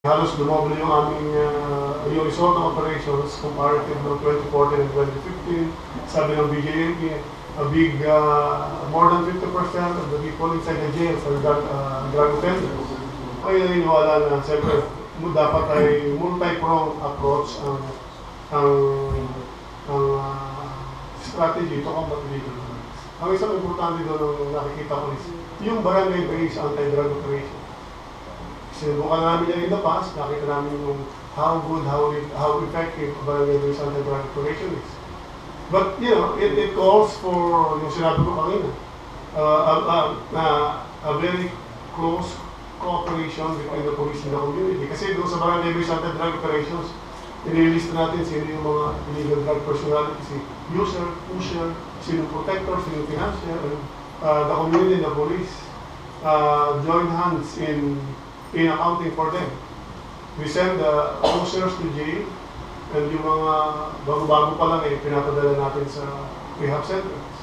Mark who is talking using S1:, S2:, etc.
S1: Halos dumoble yung aming yung result ng operations comparative ng 2014 and 2015. Sabi ng BJMP, a big, more than 50% of the people inside the jails are drug offenders. Ay naniniwala na siyempre dapat ay multi-pronged approach ang strategy to combat illegal drugs. Ang isang importante doon ang nakikita ko is yung barangay-based anti-drug operation. Sinubukan namin yan in the past, nakita namin yung how good, how effective barangay-based anti-drug operation is. But, you know, it calls for, yung sinabi ko kanina, a very close cooperation between the police and the community. Kasi doon sa barangay-based anti-drug operations, inilista natin sino yung mga illegal drug personality, si user, pusher, sino protector, sino financier, and the community and the police join hands in accounting for them. We send the pushers to jail, and yung mga bago-bago pa lang pinapadala natin sa rehab center.